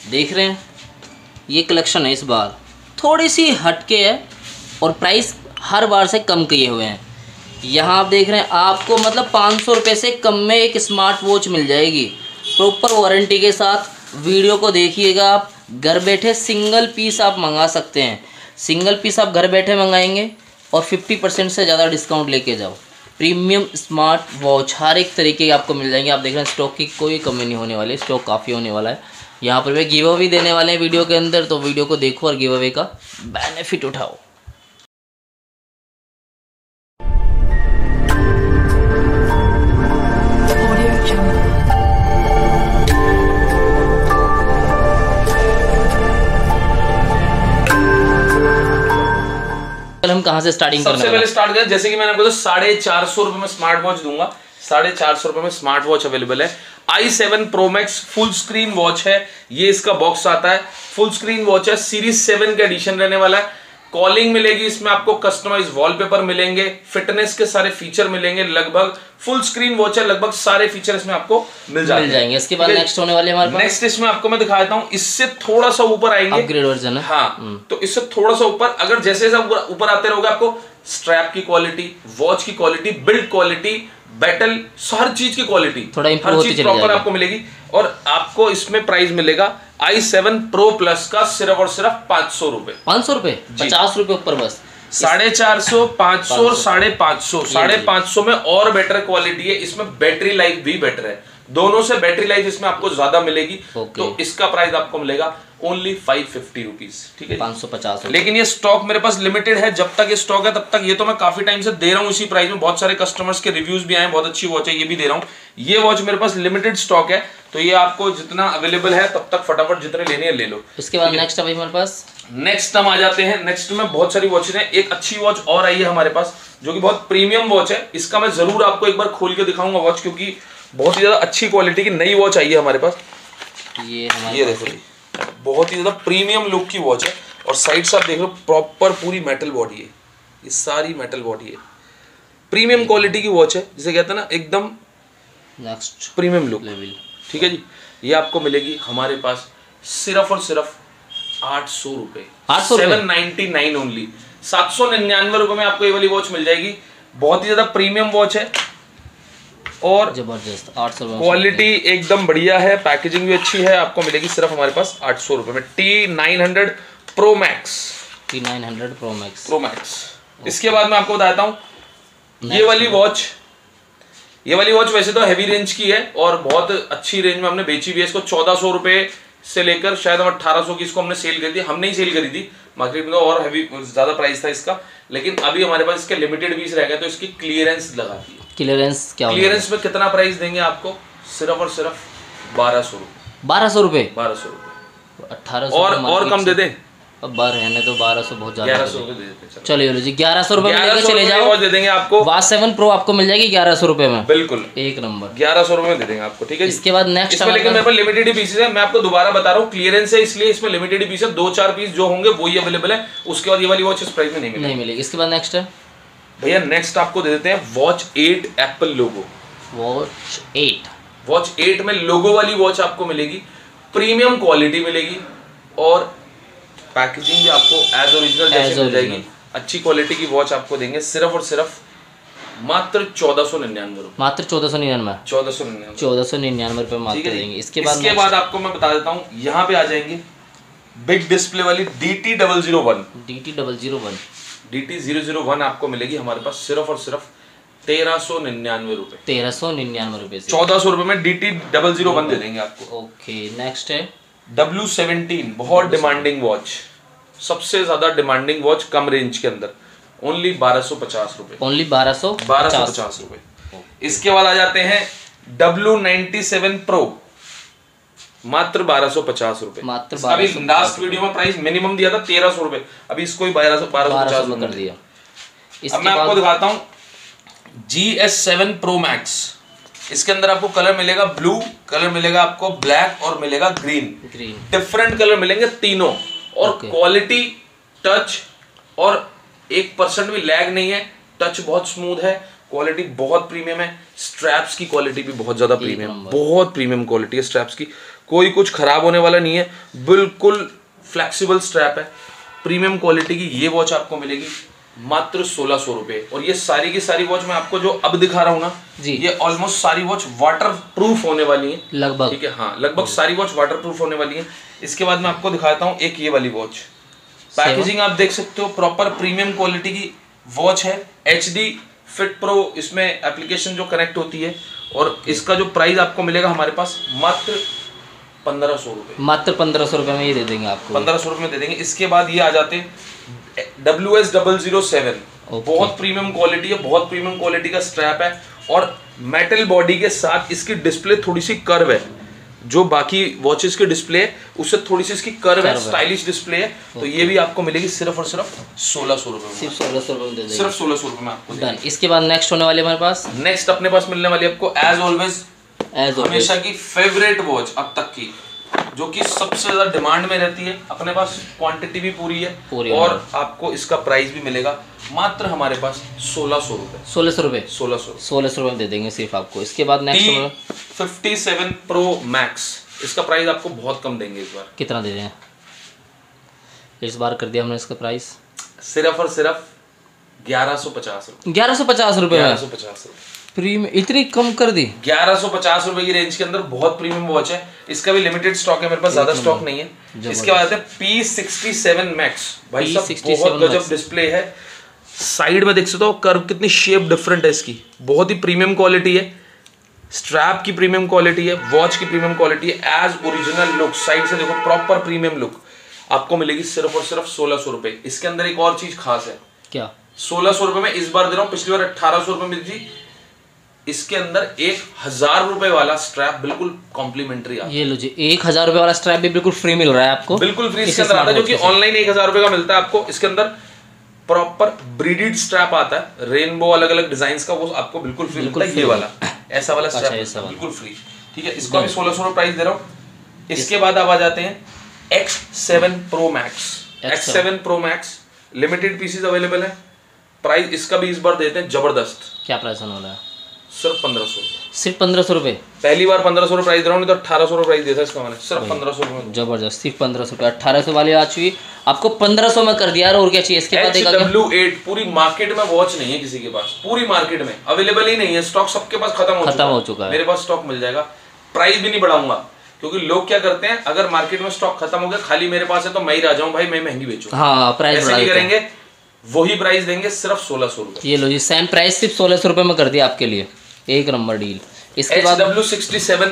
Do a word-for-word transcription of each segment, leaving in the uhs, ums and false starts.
देख रहे हैं, ये कलेक्शन है इस बार, थोड़ी सी हटके है और प्राइस हर बार से कम किए हुए हैं। यहाँ आप देख रहे हैं, आपको मतलब पाँच सौ रुपये से कम में एक स्मार्ट वॉच मिल जाएगी प्रॉपर वारंटी के साथ। वीडियो को देखिएगा आप, घर बैठे सिंगल पीस आप मंगा सकते हैं। सिंगल पीस आप घर बैठे मंगाएंगे और फिफ्टी परसेंट से ज़्यादा डिस्काउंट लेके जाओ। प्रीमियम स्मार्ट वॉच हर एक तरीके के आपको मिल जाएंगे। आप देख रहे हैं स्टॉक की कोई कमी नहीं होने वाली, स्टॉक काफ़ी होने वाला है। यहाँ पर वे गिव अवे देने वाले हैं वीडियो के अंदर, तो वीडियो को देखो और गिव अवे का बेनिफिट उठाओ। हम कहाँ से स्टार्टिंग सबसे पहले स्टार्ट करें, जैसे कि मैंने आपको साढ़े चार सौ रुपए में स्मार्ट वॉच दूंगा। साढ़े चार सौ रुपए में स्मार्ट वॉच अवेलेबल है। I seven pro max full screen watch है, ये इसका बॉक्स आता है। फुल स्क्रीन वॉच है, सीरीज सेवन का एडिशन रहने वाला है। कॉलिंग मिलेगी इसमें, आपको कस्टमाइज वॉलपेपर मिलेंगे, फिटनेस के सारे फीचर मिलेंगे। लगभग फुल स्क्रीन वॉच है, लगभग सारे फीचर इसमें आपको मिल जाएंगे। मिल जाएंगे। इसके बाद नेक्स्ट होने वाले हमारे पास, नेक्स्ट इसमें आपको मैं दिखा देता हूँ, इससे थोड़ा सा ऊपर आएंगे, अपग्रेड वर्जन है। हाँ, तो इससे थोड़ा सा ऊपर, अगर जैसे जैसे ऊपर आते रहोगे आपको स्ट्रैप की क्वालिटी, वॉच की क्वालिटी, बिल्ड क्वालिटी, बैटल, हर चीज की क्वालिटी, थोड़ा हर चीज प्रॉपर आपको मिलेगी। और आपको इसमें प्राइस मिलेगा आई सेवन प्रो प्लस का सिर्फ और सिर्फ पांच सौ रुपए। पाँच सौ रुपए, पचास रुपए ऊपर बस। साढ़े चार सौ, पांच सौ और साढ़े पांच सौ। साढ़े पांच सौ में और बेटर क्वालिटी है, इसमें बैटरी लाइफ भी बेटर है। दोनों से बैटरी लाइफ इसमें आपको ज्यादा मिलेगी। तो इसका प्राइस आपको मिलेगा ओनली फाइव फिफ्टी रुपीज, ठीक है, पाँच सौ पचास। लेकिन ये स्टॉक मेरे पास लिमिटेड है, जब तक ये स्टॉक है तब तक। ये तो मैं काफी टाइम से दे रहा हूँ इसी प्राइस में, बहुत सारे कस्टमर्स के रिव्यूज भी आए, बहुत अच्छी वॉच है, ये भी दे रहा हूँ। ये वॉच मेरे पास लिमिटेड स्टॉक है, तो ये आपको जितना अवेलेबल है तब तक फटाफट जितने लेने हैं ले लो। इसके बाद नेक्स्ट अभी हमारे पास, नेक्स्ट हम आ जाते हैं। नेक्स्ट में बहुत सारी वॉचेज हैं। एक अच्छी वॉच और आई है हमारे पास जो कि बहुत प्रीमियम वॉच है। इसका मैं जरूर आपको एक बार खोल के दिखाऊंगा वॉच, क्योंकि बहुत ही ज्यादा अच्छी क्वालिटी की नई वॉच आई है हमारे पास। ये ये देखो, बहुत ही ज्यादा प्रीमियम लुक की वॉच है। और साइड से आप देख लो, प्रॉपर पूरी मेटल बॉडी है, ये सारी मेटल बॉडी है, प्रीमियम क्वालिटी की वॉच है, जिसे कहते हैं ना एकदम नेक्स्ट प्रीमियम लुक लेवल। ठीक है जी, ये आपको मिलेगी हमारे पास सिर्फ और सिर्फ आठ सौ रुपए, आठ सौ सेवन नाइनटी नाइन ओनली। सात सौ निन्यानवे रुपए में आपको ये वाली वॉच मिल जाएगी। बहुत ही ज्यादा प्रीमियम वॉच है और जबरदस्त, आठ सौ क्वालिटी एकदम बढ़िया है, पैकेजिंग भी अच्छी है। आपको मिलेगी सिर्फ हमारे पास आठ सौ रुपए में T nine hundred pro max. T nine hundred pro max pro max इसके बाद मैं आपको बताता हूँ, ये वाली वॉच, ये वाली वॉच वैसे तो हैवी रेंज की है और बहुत अच्छी रेंज में हमने बेची भी है। इसको चौदह सौ रुपए से लेकर शायद हम अट्ठारह सौ की इसको हमने सेल करी थी। हमने ही सेल करी थी, मार्केट में तो और हैवी ज्यादा प्राइस था इसका, लेकिन अभी हमारे पास इसके लिमिटेड पीस रह गए तो इसकी क्लियरेंस लगा दी है। क्लियरेंस क्या? क्लियरेंस में कितना प्राइस देंगे आपको? सिर्फ और सिर्फ बारह सौ रुपए। बारह सौ रुपए, बारह सौ रुपए, अठारह सौ और और कम दे दें? अब बार रहने तो बारह सौ बहुत ज्यादा, ग्यारह सौ रुपए दे देते हैं। चलिए जी, ग्यारह सौ रुपए में लेके चले जाओ, दे देंगे आपको। वाच सेवन प्रो आपको मिल जाएगी ग्यारह सौ रुपए में, बिल्कुल एक नंबर, ग्यारह सौ रुपए में दे देंगे आपको, ठीक है। इसके बाद नेक्स्ट इसमें लेकिन मेरे पास लिमिटेड ही पीसेस है, मैं आपको दोबारा बता रहा हूँ, क्लियरेंस है इसलिए इसमें लिमिटेड ही पीस है। दो चार पीस जो होंगे वही अवेलेबल है, उसके बाद ये वाली वॉच इस प्राइस में नहीं मिलेगी, नहीं मिलेगी। इसके बाद नेक्स्ट है भैया, नेक्स्ट आपको दे देते हैं watch eight Apple logo. Watch eight, watch eight में लोगो वाली वॉच आपको मिलेगी, प्रीमियम क्वालिटी मिलेगी और पैकेजिंग भी आपको एज ओरिजिनल जैसे मिल जाएगी। अच्छी क्वालिटी की वॉच आपको देंगे सिर्फ और सिर्फ मात्र चौदह सौ निन्यानवे रुपए, मात्र चौदह सौ निन्यानवे चौदह सौ निन्यानवे चौदह सौ निन्यानवे रुपए मात्र देंगे। इसके बाद इसके बाद आपको मैं बता देता हूँ, यहाँ पे आ जाएंगे बिग डिस्प्ले वाली D T double zero one D T double zero one D T zero zero one आपको मिलेगी हमारे पास सिर्फ और सिर्फ तेरह सौ निन्यानवे रुपए, तेरह सौ निन्यानवे रुपए से चौदह सौ रुपए में D T double zero one दे देंगे आपको। ओके, नेक्स्ट है डब्ल्यू सेवेंटीन, बहुत डिमांडिंग वॉच, सबसे ज्यादा डिमांडिंग वॉच कम रेंज के अंदर, ओनली बारह सौ पचास रुपए, ओनली बारह सौ बारह सौ पचास रुपए। इसके बाद आ जाते हैं डब्ल्यू नाइन्टी सेवन प्रो, मात्र बारह सौ पचास रुपए, मात्र अभी लास्ट वीडियो में प्राइस मिनिमम दिया था तेरह सौ रुपए, अभी इसको ही बारह सौ बारह सौ पचास कर दिया। अब मैं आपको दिखाता हूँ G S seven pro max. इसके अंदर आपको कलर मिलेगा ब्लू, कलर मिलेगा आपको ब्लैक और मिलेगा ग्रीन, ग्रीन डिफरेंट कलर मिलेंगे तीनों। और क्वालिटी, टच और एक परसेंट भी लैग नहीं है, टच बहुत स्मूथ है, क्वालिटी बहुत प्रीमियम है, स्ट्रैप्स की क्वालिटी भी बहुत ज्यादा प्रीमियम, बहुत प्रीमियम क्वालिटी है स्ट्रैप्स की, कोई कुछ खराब होने वाला नहीं है, बिल्कुल फ्लेक्सिबल स्ट्रैप है, प्रीमियम क्वालिटी की ये वॉच आपको मिलेगी मात्र सोलह सौ रुपए। और ये सारी की सारी वॉच मैं आपको जो अब दिखा रहा हूँ ना जी, ये ऑलमोस्ट सारी वॉच वाटर प्रूफ होने वाली है लगभग, ठीक है, हाँ लगभग सारी वॉच वाटर प्रूफ होने वाली है। इसके बाद मैं आपको दिखाता हूँ एक ये वाली वॉच, पैकेजिंग आप देख सकते हो, प्रॉपर प्रीमियम क्वालिटी की वॉच है, एच डी फिट प्रो इसमें एप्लीकेशन जो कनेक्ट होती है। और इसका जो प्राइस आपको मिलेगा हमारे पास मात्र पंद्रह सौ रुपये, मात्र पंद्रह सौ रुपये में ये दे देंगे आपको, पंद्रह सौ रुपये में दे देंगे। इसके बाद ये आ जाते हैं W S double zero seven, बहुत प्रीमियम क्वालिटी है, बहुत प्रीमियम क्वालिटी का स्ट्रैप है और मेटल बॉडी के साथ इसकी डिस्प्ले थोड़ी सी कर्व है, जो बाकी वॉचेस के डिस्प्ले है उससे थोड़ी सी इसकी कर्व है, स्टाइलिश डिस्प्ले है। तो ये भी आपको मिलेगी सिर्फ और सिर्फ सोलह सौ रुपये, सिर्फ सोलह सौ रुपये में दे देंगे, सिर्फ सोलह सौ रुपये में आपको डन। इसके बाद नेक्स्ट होने वाली हमारे पास, नेक्स्ट अपने पास मिलने वाली आपको एज ऑलवेज एज हमेशा की फेवरेट वॉच अब तक की, जो कि सबसे ज्यादा डिमांड में रहती है, अपने पास क्वांटिटी भी पूरी है पूरी और आपको इसका प्राइस भी मिलेगा मात्र हमारे पास सोलह सौ रुपए, सोलह सौ रुपये, सोलह सौ सोलह सौ रुपये में दे देंगे सिर्फ आपको। इसके बाद next fifty seven pro max, इसका प्राइस आपको बहुत कम देंगे इस बार। कितना दे रहे हैं इस बार? कर दिया हमने इसका प्राइस सिर्फ और सिर्फ ग्यारह सौ पचास रुपए, ग्यारह सौ पचास रुपये ग्यारह में, सौ पचास रुपए प्रीमियम इतनी कम कर दी, ग्यारह सौ पचास रुपए की रेंज के अंदर बहुत प्रीमियम वॉच है। इसका भी लिमिटेड स्टॉक है, मेरे पास ज्यादा स्टॉक नहीं है। इसके बाद आते हैं पी सिक्सटी सेवन मैक्स, भाई साहब बहुत गजब डिस्प्ले है, साइड में देख सकते हो कर्व कितनी शेप डिफरेंट है इसकी, बहुत ही प्रीमियम क्वालिटी है, स्ट्रैप की प्रीमियम क्वालिटी है, वॉच की प्रीमियम क्वालिटी है, एज ओरिजिनल लुक, साइड से देखो प्रॉपर प्रीमियम लुक आपको मिलेगी सिर्फ और सिर्फ सोलह सौ रुपए। इसके अंदर एक और चीज खास है, क्या सोलह सौ रुपए में इस बार दे रहा हूँ, पिछली बार अट्ठारह सौ रुपए मिली थी। इसके अंदर एक हजार रुपए वाला स्ट्रैप बिल्कुल कॉम्प्लीमेंट्री आता है, ये लो जी, एक हजार रुपए वाला स्ट्रैप भी बिल्कुल फ्री मिल रहा है आपको, बिल्कुल फ्री इसके अंदर आता है, जो कि ऑनलाइन एक हजार रुपए का मिलता है आपको। इसके अंदर प्रॉपर ब्रीडेड स्ट्रैप आता है, रेनबो अलग अलग डिजाइन का, वो आपको बिल्कुल फ्री मिलता है। ये वाला ऐसा वाला स्ट्रैप बिल्कुल फ्री, ठीक है, इसका भी सोलह सौ रुपए प्राइस दे रहा हूँ। इसके बाद अब आ जाते हैं X seven pro max, X seven pro max limited pieces available है, प्राइस इसका भी इस बार देते हैं जबरदस्त। क्या प्राइस होने वाला है? सिर्फ पंद्रह सौ, सिर्फ पंद्रह सौ रुपये, पहली बार पंद्रह सौ रुपये प्राइस दे रहा हूँ, नहीं तो अठारह सौ रुपये प्राइस देता है इसका मैंने, सिर्फ पंद्रह सौ रुपये, जबरदस्त, सिर्फ पंद्रह सौ रुपये, अठारह सौ वाली आ चुकी आपको पंद्रह सौ में कर दिया और क्या चाहिए इसके बाद? डब्ल्यू एट पूरी मार्केट में वॉच नहीं है किसी के पास, पूरी मार्केट में अवेलेबल ही नहीं है, स्टॉक सबके पास खत्म हो खत्म हो चुका है, मेरे पास स्टॉक मिल जाएगा, प्राइस भी नहीं बढ़ाऊंगा, क्योंकि लोग क्या करते हैं, अगर मार्केट में स्टॉक खत्म हो गया खाली मेरे पास है तो मैं ही रह जाऊं भाई, मैं महंगी बेचूं, हाँ प्राइस ऐसे नहीं करेंगे, वही प्राइस देंगे सिर्फ सोलह सौ रुपए। ये लो जी, सेम प्राइस सिर्फ सोलह सौ रुपये में कर दिया आपके लिए, एक नंबर डील। इसके बाद W sixty seven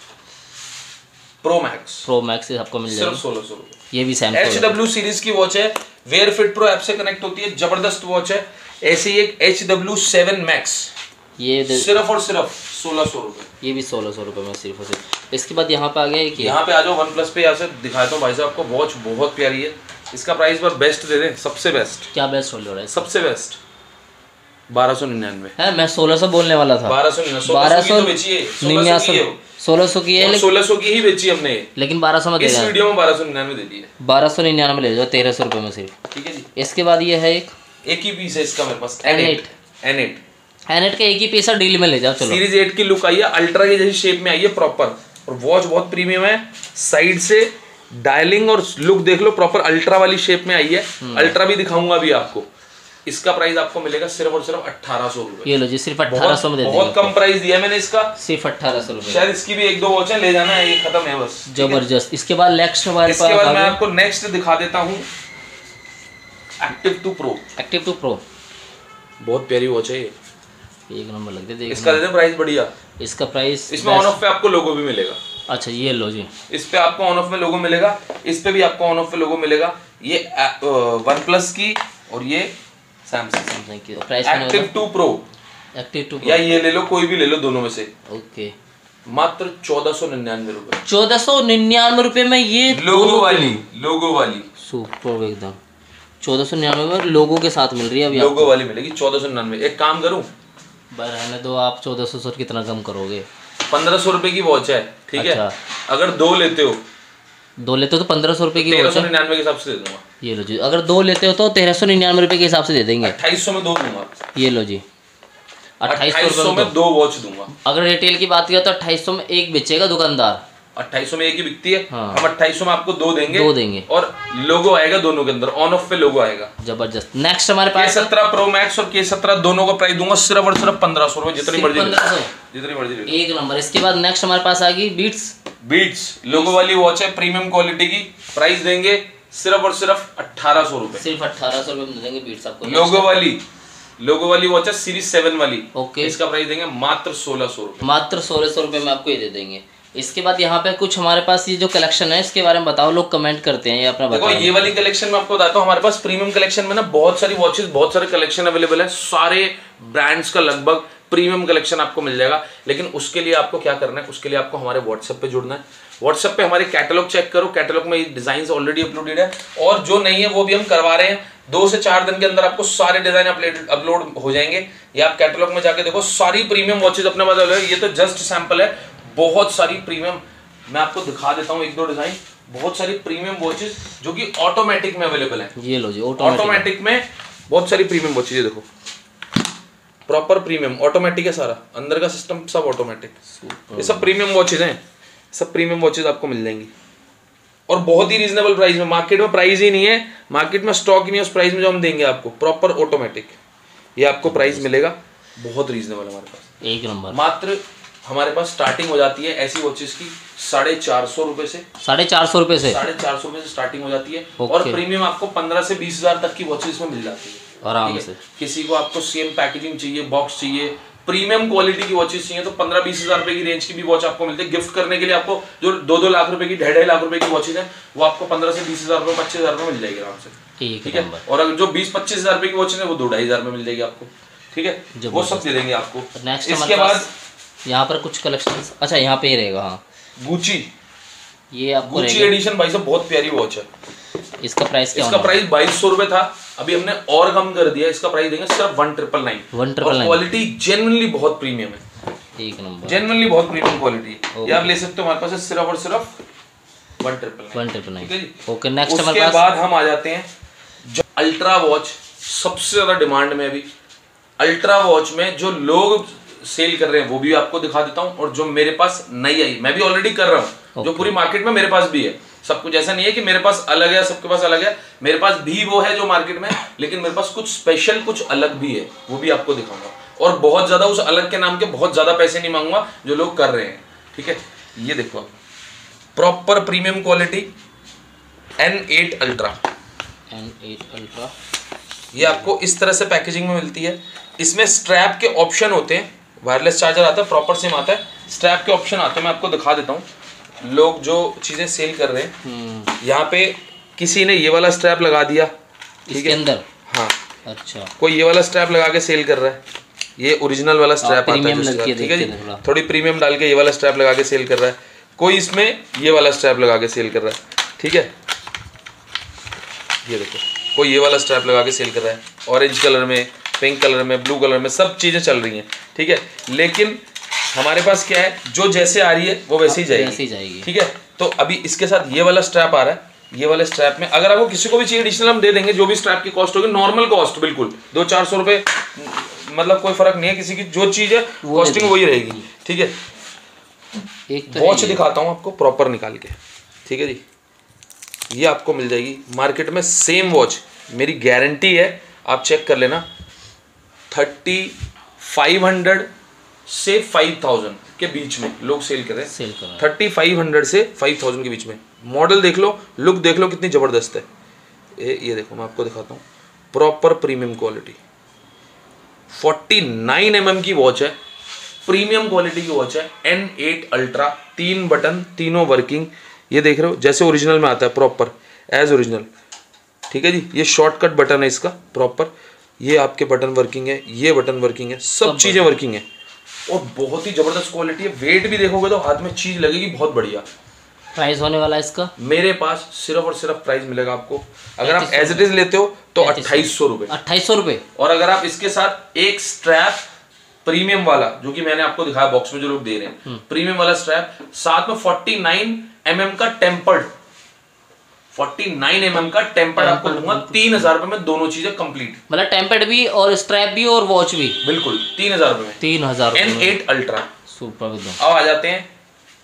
pro max, pro max आपको मिल जाएगा सिर्फ सोलह सौ रुपए, ये भी सेम एच डब्ल्यू सीरीज की वॉच है, वेयर फिट प्रो ऐप से कनेक्ट होती है, जबरदस्त वॉच है। ऐसे ही एक एच डब्ल्यू सेवन मैक्स, ये सिर्फ और सिर्फ सोलह सौ रुपए, ये भी सोलह सौ रुपये में सिर्फ और सिर्फ। इसके बाद यहाँ पे आ गया एक, यहाँ पे आ जाओ वन प्लस पे, यहाँ से दिखाता हूँ भाई साहब आपको, वॉच बहुत प्यारी है, इसका प्राइस पर बेस्ट दे दें, सबसे बेस्ट, क्या बेस्ट हो रहा है? सबसे बेस्ट बारह सौ निन्यानवे है, मैं सोलह सौ बोलने वाला था, बारह सौ निन्यानवे, बारह सौ निन्यानवे, सोलह सौ की है, सोलह सौ की ही बेची हमने, लेकिन बारह सौ में दे इस वीडियो में बारह सौ निन्यानवे दे दी है, बारह सौ निन्यानवे ले जाओ, तेरह सौ रुपये में सिर्फ, ठीक है जी। इसके बाद ये है एक एक ही पीस है इसका मेरे पास, N eight, N eight N eight का एक ही पीस है, डील में ले जाओ चलो। सीरीज एट की लुक आई है, अल्ट्रा की जैसी शेप में आई है प्रॉपर, और वॉच बहुत प्रीमियम है, साइड से डायलिंग और लुक देख लो, प्रॉपर अल्ट्रा वाली शेप में आई है, अल्ट्रा भी दिखाऊंगा अभी आपको। इसका प्राइस आपको मिलेगा सिर्फ और सिर्फ अठारह सौ रुपए, ये लो जी, सिर्फ अठारह सौ में दे बहुत कम प्राइस दिया मैंने इसका, सिर्फ अठारह सौ रुपए, शायद इसकी भी एक दो वॉच ले जाना है, ये खत्म है बस, जबरदस्त। इसके बाद नेक्स्ट हमारे पास, इसके बाद मैं आपको नेक्स्ट दिखा देता हूँ active two pro, active two pro, बहुत प्यारी वॉच है ये, एक नंबर लगते देख, इसका देते प्राइस बढ़िया, इसका प्राइस, इसमें ऑन ऑफ पे आपको लोगो भी मिलेगा, अच्छा ये लो जी, इस पे आपको ऑन ऑफ में लोगो मिलेगा, इस पे भी आपको ऑन ऑफ पे लोगो मिलेगा, ये वन प्लस की और ये सैमसंग की price active two pro, active two या ये ले लो, कोई भी ले लो दोनों में से, ओके, मात्र चौदह सौ निन्यानवे रुपए, चौदह सौ निन्यानवे रुपए में ये लोगो वाली, लोगो वाली सुपर एकदम, चौदह सौ निन्यानवे में लोगो के साथ मिल रही है अभी, लोगो वाली मिलेगी चौदह सौ निन्यानवे। एक काम करूं, रहने दो आप, चौदह सौ सौ कितना कम करोगे, पंद्रह सौ रुपए की वॉच है, ठीक अच्छा। है, अगर दो लेते हो, दो लेते हो तो पंद्रह सौ रुपए की तेरह सौ निन्यानवे के हिसाब से दे दूंगा, ये लो जी, अगर दो लेते हो तो तेरह सौ निन्यानवे रुपए के हिसाब से दे देंगे, अट्ठाईस सौ में दो दूंगा, ये लो जी, अट्ठाईस सौ में दो वॉच दूंगा। अगर रिटेल की बात किया तो अट्ठाईस सौ में एक बेचेगा दुकानदार, अट्ठाईस सौ में एक ही बिकती है। हाँ। हम अट्ठाईस सौ में आपको दो देंगे दो देंगे और लोगो आएगा दोनों के अंदर, ऑन ऑफ पे लोगो आएगा। जबरदस्त। नेक्स्ट हमारे के पास सत्रह प्रो मैक्स और के सत्रह दोनों का प्राइस दूंगा सिर्फ और सिर्फ पंद्रह सौ रुपए, जितनी मर्जी जितनी मर्जी एक नंबर। इसके बाद नेक्स्ट हमारे पास आ गई बीट्स। बीट्स लोगो वाली वॉच है, प्रीमियम क्वालिटी की, प्राइस देंगे सिर्फ और सिर्फ अठारह सौ रुपए, सिर्फ अठारह सौ रुपए में देंगे बीट्स आपको। लोगो वाली लोगो वाली वॉच है सीरीज सेवन वाली। ओके। इसका प्राइस देंगे मात्र सोलह सौ रुपए, मात्र सोलह सौ रुपए में आपको ये दे देंगे। इसके बाद यहाँ पे कुछ हमारे पास ये जो कलेक्शन है इसके बारे में बताओ, लोग कमेंट करते हैं, ये अपना बताओ। देखो ये वाली कलेक्शन में आपको बताता हूँ, हमारे पास प्रीमियम कलेक्शन में ना बहुत सारी वॉचेस, बहुत सारे कलेक्शन अवेलेबल है, सारे ब्रांड्स का लगभग प्रीमियम कलेक्शन आपको मिल जाएगा। लेकिन उसके लिए आपको क्या करना है, उसके लिए आपको हमारे व्हाट्सएप पे जुड़ना है। व्हाट्सएप पे हमारे कैटलॉग चेक करो, कैटलॉग में डिजाइन ऑलरेडी अपलोडेड है, और जो नहीं है वो भी हम करवा रहे हैं। दो से चार दिन के अंदर आपको सारे डिजाइन अपलोड हो जाएंगे। या आप कैटलॉग में जाके देखो, सारी प्रीमियम वॉचेज अपने पास है। ये तो जस्ट सैंपल है, बहुत सारी प्रीमियम मैं आपको दिखा देता हूँ एक दो डिजाइन। बहुत सारी प्रीमियम वॉचेज जो कि ऑटोमेटिक में अवेलेबल है। ये लो जी, ऑटोमेटिक में बहुत सारी प्रीमियम वॉचेज, देखो प्रॉपर प्रीमियम ऑटोमेटिक है, सारा अंदर का सिस्टम सब ऑटोमेटिक। ये सब प्रीमियम वॉचेज हैं, सब प्रीमियम वॉचेज आपको मिल जाएंगी और बहुत ही रीजनेबल प्राइस में। मार्केट में प्राइस ही नहीं है, मार्केट में स्टॉक ही नहीं है उस प्राइस में जो हम देंगे आपको, प्रॉपर ऑटोमेटिक ये आपको प्राइस मिलेगा, बहुत रीजनेबल हमारे पास। एक नंबर। मात्र हमारे पास स्टार्टिंग हो जाती है ऐसी वॉचेस की साढ़े चार सौ रुपए से, साढ़े चार सौ रुपए से साढ़े चार सौ रुपए से स्टार्टिंग हो जाती है। ओके। और प्रीमियम आपको पंद्रह से बीस हजार तक की वॉचेस में मिल जाती है आराम से। किसी को आपको सेम पैकेजिंग चाहिए, बॉक्स चाहिए, प्रीमियम क्वालिटी की वॉचेस चाहिए, तो पंद्रह बीस हजार रुपए की रेंज की भी वॉच आपको मिलती है। गिफ्ट करने के लिए आपको जो दो दो लाख रुपए की, ढाई ढाई लाख रुपए की वॉचेस है, वो आपको पंद्रह से बीस हजार रुपए, पच्चीस हजार रुपए मिल जाएगी आराम से। ठीक है। और अगर जो बीस पच्चीस हजार रुपए की वॉचेस है वो दो ढाई हजार में मिल जाएगी आपको। ठीक है, वो सब दे देंगे आपको। नेक्स्ट इसके बाद यहाँ पर कुछ कलेक्शन, अच्छा यहाँ पे ही रहेगा। हाँ, गुची, ये आपको गुची एडिशन भाई साहब बहुत प्यारी वॉच है। इसका प्राइस क्या? इसका प्राइस बाईस सौ रुपए था, अभी हमने और कम कर दिया। इसका प्राइस देंगे सिर्फ one triple nine. One triple nine. Quality genuinely बहुत प्रीमियम है, एक नंबर, जेन्युइनली बहुत प्रीमियम क्वालिटी। ये आप ले सकते हो, हमारे पास सिर्फ और सिर्फ one triple nine. One triple nine. ठीक है जी। ओके, नेक्स्ट हमारे पास। उसके बाद हम आ जाते हैं जो अल्ट्रा वॉच, सबसे ज्यादा डिमांड में अभी अल्ट्रा वॉच में जो लोग सेल कर रहे हैं वो भी आपको दिखा देता हूं, और जो मेरे पास नई आई, मैं भी ऑलरेडी कर रहा हूं, जो पूरी मार्केट में मेरे पास भी है। सब कुछ ऐसा नहीं है कि मेरे पास अलग है, सबके पास अलग है, मेरे पास भी वो है जो मार्केट में, लेकिन मेरे पास कुछ स्पेशल कुछ अलग भी है, वो भी आपको दिखाऊंगा। और बहुत ज्यादा उस अलग के नाम के बहुत ज्यादा पैसे नहीं मांगूंगा जो लोग कर रहे हैं। ठीक है, ये देखो आप, proper premium quality N eight ultra. N eight ultra ये आपको इस तरह से पैकेजिंग में मिलती है। इसमें स्ट्रैप के ऑप्शन होते हैं, वायरलेस चार्जर आता है, प्रॉपर सिम आता है, स्ट्रैप के ऑप्शन आते हैं। मैं आपको दिखा देता हूँ, लोग जो चीजें सेल कर रहे हैं, यहाँ पे किसी ने ये वाला स्ट्रैप लगा दिया इसके अंदर। हाँ, अच्छा, कोई ये वाला स्ट्रैप लगा के सेल कर रहा है, ये ओरिजिनल वाला स्ट्रैप आता है, ठीक है जी, थोड़ी प्रीमियम डाल के ये वाला स्ट्रैप लगा के सेल कर रहा है। कोई इसमें ये वाला स्ट्रैप लगा के सेल कर रहा है। ठीक है, ये देखो, कोई ये वाला स्ट्रैप लगा के सेल कर रहा है, ऑरेंज कलर में, पिंक कलर में, ब्लू कलर में, सब चीजें चल रही हैं। ठीक है, लेकिन हमारे पास क्या है, जो जैसे आ रही है वो वैसे ही जाएगी, जाएगी। ठीक है, तो अभी इसके साथ ये वाला स्ट्रैप आ रहा है, ये वाले स्ट्रैप में अगर आपको किसी को भी चाहिए एडिशनल हम दे देंगे, जो भी स्ट्रैप की कॉस्ट होगी, नॉर्मल कॉस्ट बिल्कुल दो चार सौ रुपए, मतलब कोई फर्क नहीं है, किसी की जो चीज है कॉस्टिंग वही रहेगी। ठीक है, एक वॉच दिखाता हूँ आपको प्रॉपर निकाल के। ठीक है जी, ये आपको मिल जाएगी मार्केट में सेम वॉच, मेरी गारंटी है, आप चेक कर लेना, थर्टी फाइव हंड्रेड से फाइव थाउजेंड के बीच में लोग सेल कर रहे हैं। थर्टी फाइव हंड्रेड से फाइव थाउजेंड के बीच में। मॉडल देख लो, लुक देख लो कितनी जबरदस्त है। ये ये देखो, मैं आपको दिखाता हूँ, proper premium quality, forty nine M M की वॉच है, प्रीमियम क्वालिटी की वॉच है, एन एट अल्ट्रा, तीन बटन, तीनों वर्किंग। ये देख रहे हो जैसे ओरिजिनल में आता है, प्रॉपर एज ओरिजिनल। ठीक है जी, ये शॉर्टकट बटन है इसका प्रॉपर, ये आपके बटन वर्किंग है, ये बटन वर्किंग है, सब चीजें वर्किंग है, और बहुत ही जबरदस्त क्वालिटी है। वेट भी देखोगे तो हाथ में चीज लगेगी बहुत बढ़िया। प्राइस होने वाला है इसका मेरे पास सिर्फ और सिर्फ प्राइस मिलेगा आपको, अगर आप एज इट इज लेते हो तो अट्ठाईस सौ रुपए अट्ठाईस सौ रुपए और अगर आप इसके साथ एक स्ट्रैप प्रीमियम वाला, जो कि मैंने आपको दिखाया बॉक्स में जो लोग दे रहे हैं, प्रीमियम वाला स्ट्रैप, साथ में फोर्टी नाइन एम एम का tempered, forty nine M M का टेम्पर्ड आपको दूंगा तीन हजार रुपए में, दोनों चीजें कंप्लीट, मतलब टेम्पर्ड भी और स्ट्रैप भी और वॉच भी, बिल्कुल तीन हजार रुपए में, तीन हजार एन एट अल्ट्रा। सुपर। अब आ जाते हैं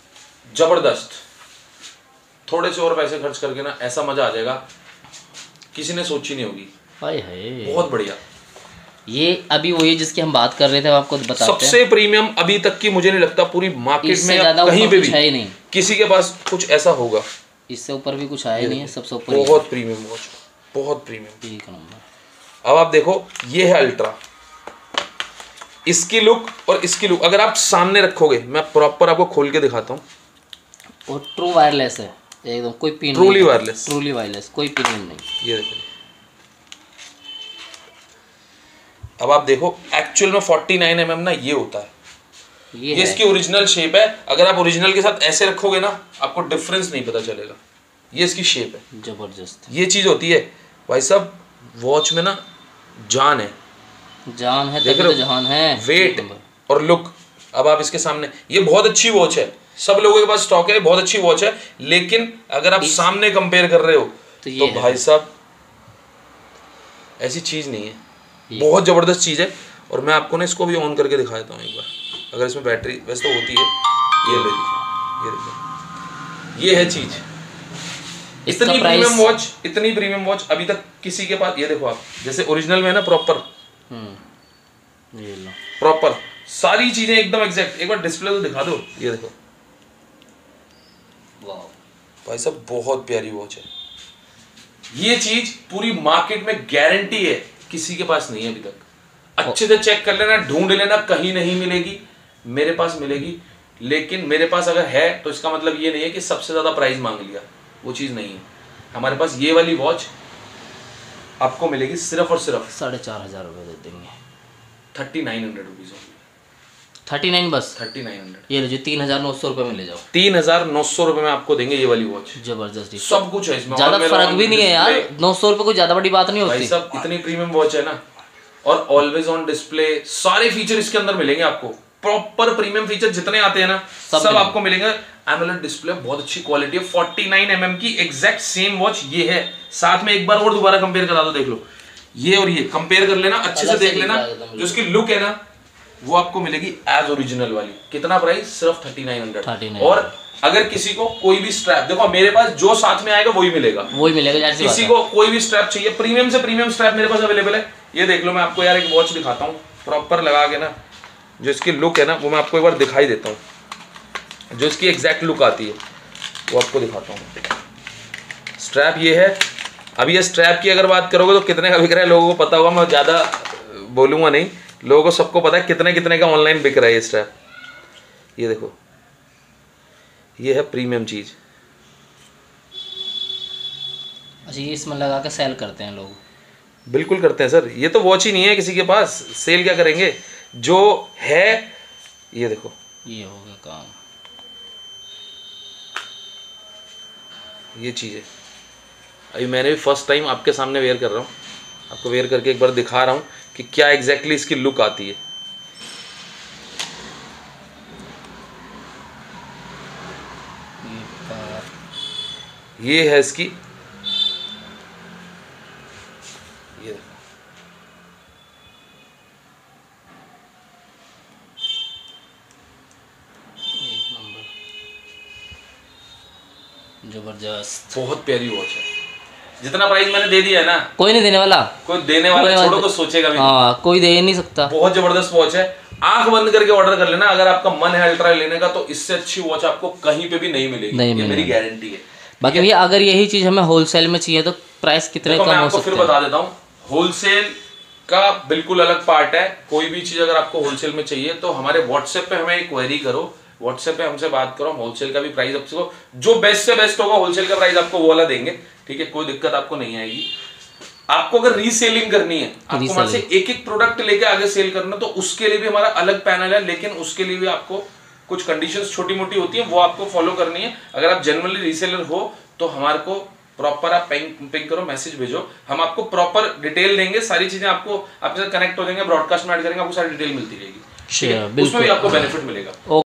जबरदस्त। थोड़े से और पैसे खर्च करके ना ऐसा मजा आ जाएगा, किसी ने सोची नहीं होगी। हाय हाय, बहुत बढ़िया। ये अभी वही जिसकी हम बात कर रहे थे, आपको बताते हैं सबसे प्रीमियम अभी तक की, मुझे नहीं लगता पूरी मार्केट में कहीं पे भी है ही नहीं, किसी के पास कुछ ऐसा होगा। इससे ऊपर भी कुछ आया नहीं है, सबसे ऊपर बहुत प्रीमियम वॉच, बहुत प्रीमियम, एक नंबर। अब आप देखो, ये है अल्ट्रा, इसकी लुक और इसकी लुक अगर आप सामने रखोगे, मैं प्रॉपर आपको खोल के दिखाता हूँ। और ट्रू वायरलेस है एकदम, कोई pin, truly wireless, truly wireless, कोई पिन नहीं। ये देखो, अब आप देखो एक्चुअल में फोर्टी नाइन एम एम ना ये होता है, ये, ये इसकी ओरिजिनल शेप है। अगर आप ओरिजिनल के साथ ऐसे रखोगे ना, आपको डिफरेंस नहीं पता चलेगा। ये इसकी शेप है, जबरदस्त। ये चीज होती है भाई साहब, वॉच में ना जान है, जान है, तभी तो जहान है। वेट और लुक। अब आप इसके सामने, ये बहुत अच्छी वॉच है, सब लोगों के पास स्टॉक है, बहुत अच्छी वॉच है, लेकिन अगर आप सामने कंपेयर कर रहे हो तो, तो भाई साहब ऐसी चीज नहीं है, बहुत जबरदस्त चीज है। और मैं आपको ना इसको भी ऑन करके दिखा देता हूँ एक बार, अगर इसमें बैटरी वैसे तो होती है, ये ले लीजिए, ये देखो, ये है चीज। इतनी प्रीमियम वॉच, इतनी प्रीमियम वॉच अभी तक किसी के पास, ये देखो आप, जैसे ओरिजिनल में है ना प्रॉपर, ये लो प्रॉपर सारी चीजें एकदम एग्जैक्ट। एक बार डिस्प्ले तो दिखा दो, ये देखो, वाह भाई साहब बहुत प्यारी वॉच है। ये चीज पूरी मार्केट में गारंटी है, किसी के पास नहीं है अभी तक। अच्छे से चेक कर लेना, ढूंढ लेना, कहीं नहीं मिलेगी, मेरे पास मिलेगी। लेकिन मेरे पास अगर है तो इसका मतलब ये नहीं है कि सबसे ज्यादा प्राइस मांग लिया, वो चीज नहीं है। हमारे पास ये वाली वॉच आपको मिलेगी सिर्फ और सिर्फ साढ़े चार हजार रुपये दे देंगे, thirty nine hundred rupees thirty nine बस, थर्टी नाइन हंड्रेड। ये लीजिए, तीन हजार नौ सौ रुपये में ले जाओ, तीन हजार नौ सौ रुपये में आपको देंगे ये वाली वॉच। जबरदस्त, सब कुछ है इसमें, ज्यादा फर्क भी नहीं है यार, नौ सौ रुपये कोई ज्यादा बड़ी बात नहीं होती। सब इतनी प्रीमियम वॉच है ना, और ऑलवेज ऑन डिस्प्ले, सारे फीचर इसके अंदर मिलेंगे आपको। प्रॉपर प्रीमियम फीचर जितने आते हैं ना, सब, सब आपको मिलेंगे। एमोलेड डिस्प्ले, बहुत अच्छी क्वालिटी है, फोर्टी नाइन एम एम की एग्जैक्ट सेम वॉच ये है। साथ में एक बार और दोबारा कंपेयर करा दो, देख लो, ये और ये कंपेयर कर लेना, अच्छे से देख लेना, जो इसकी लुक है ना वो आपको मिलेगी एज ओरिजिनल वाली। कितना प्राइस? सिर्फ थर्टी नाइन हंड्रेड। और अगर किसी को कोई भी स्ट्रैप, देखो मेरे पास जो साथ में आएगा वही मिलेगा, वही मिलेगा। किसी को कोई भी स्ट्रैप चाहिए, प्रीमियम से प्रीमियम स्ट्रैप मेरे पास अवेलेबल है। ये देख लो, मैं आपको यार एक वॉच दिखाता हूँ प्रॉपर लगा के ना, जो इसकी लुक है ना वो मैं आपको एक बार दिखाई देता हूँ, जो इसकी एग्जैक्ट लुक आती है वो आपको दिखाता हूँ। स्ट्रैप ये है। अभी ये स्ट्रैप की अगर बात करोगे तो कितने का बिक रहा है लोगों को पता होगा, मैं ज़्यादा बोलूँगा नहीं, लोगों को सबको पता है कितने कितने का ऑनलाइन बिक रहा है ये स्ट्रैप। ये देखो, ये है प्रीमियम चीज़। अच्छा, ये इसमें लगा के सेल करते हैं लोग? बिल्कुल करते हैं सर, ये तो वॉच ही नहीं है किसी के पास, सेल क्या करेंगे, जो है ये देखो, ये हो गया काम। ये चीज़ है। अभी मैंने भी फर्स्ट टाइम आपके सामने वेयर कर रहा हूँ, आपको वेयर करके एक बार दिखा रहा हूँ कि क्या एग्जैक्टली इसकी लुक आती है। ये है इसकी, ये देखो, एक नंबर, जबरदस्त, बहुत प्यारी वॉच है। जितना प्राइस मैंने दे दिया है ना, कोई नहीं देने वाला, कोई देने वाला छोड़ो, तो सोचेगा भी हाँ, कोई दे ही नहीं सकता। बहुत जबरदस्त वॉच है, आंख बंद करके ऑर्डर कर लेना अगर आपका मन है अल्ट्रा लेने का, तो इससे अच्छी वॉच आपको कहीं पे भी नहीं मिलेगी, नहीं ये मेरी गारंटी है। बाकी भैया अगर यही चीज हमें होलसेल में चाहिए तो प्राइस कितने कम हो सकते हैं? फिर बता देता हूँ, होलसेल का बिल्कुल अलग पार्ट है। कोई भी चीज अगर आपको होलसेल में चाहिए तो हमारे व्हाट्सएप पे हमें क्वेरी करो, व्हाट्सएप पे हमसे बात करो, हम होलसेल का भी प्राइस आपको जो बेस्ट से बेस्ट होगा होलसेल का प्राइस आपको वो वाला देंगे, ठीक है, कोई दिक्कत आपको नहीं आएगी। आपको अगर रीसेलिंग करनी है, आपको वहां से एक एक प्रोडक्ट लेके आगे सेल करना, तो उसके लिए भी हमारा अलग पैनल है, लेकिन उसके लिए भी आपको कुछ कंडीशंस छोटी मोटी होती है, वो आपको फॉलो करनी है। अगर आप जनरली रीसेलर हो तो हमारे को प्रॉपर आप पिंग पिंग करो, मैसेज भेजो, हम आपको प्रॉपर डिटेल देंगे, सारी चीजें आपको आपके साथ कनेक्ट हो जाएंगे, ब्रॉडकास्ट में ऐड करेंगे, आपको सारी डिटेल मिलती रहेगी, उसमें भी आपको बेनिफिट मिलेगा।